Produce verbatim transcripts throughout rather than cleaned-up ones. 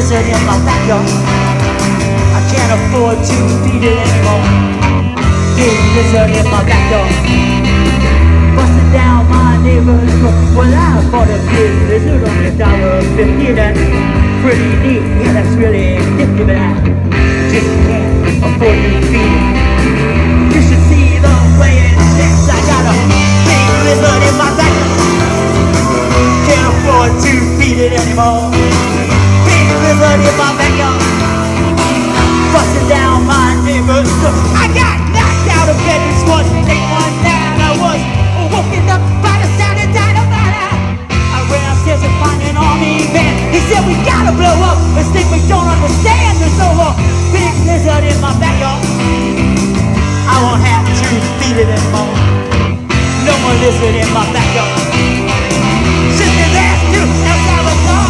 lizard in my backyard. I can't afford to feed it anymore. Big lizard in my backyard, busting down my neighbor's door. Well, I bought a big lizard on a dollar fifty. That's pretty neat, yeah, that's really nifty, but I just can't afford to feed it. You should see the way it sticks. I got a big lizard in my backyard. Can't afford to feed it anymore. Big lizard in my backyard, busting down my neighbor's door. I got knocked out of bed this was late one night. I was woken up by the sound of dynamite. I ran upstairs and found an army man. He said we gotta blow up this thing we don't understand. There's no more big lizard in my backyard. I won't have to feed it anymore. No more lizard in my backyard. Send his ass to El Salvador.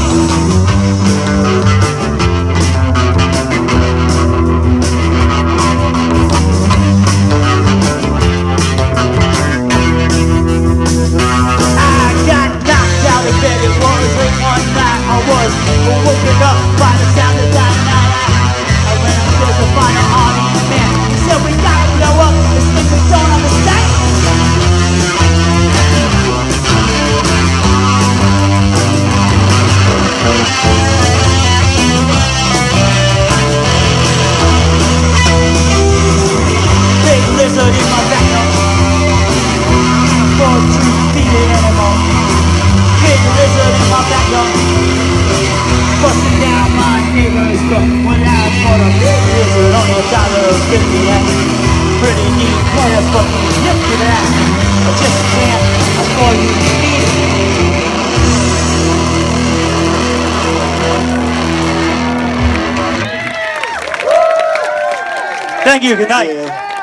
Woken up by the sound of dynamite. I ran upstairs to find an army man. He said we gotta blow up this thing we don't understand. Big lizard in my backyard. Can't afford to feed it anymore. Big lizard in my backyard, busting down my neighbor's door. When I bought a big lizard on a dollar fifty. That's pretty neat, yeah, that's fucking nifty, that I just can't afford to feed it. Thank you, good night. Yeah.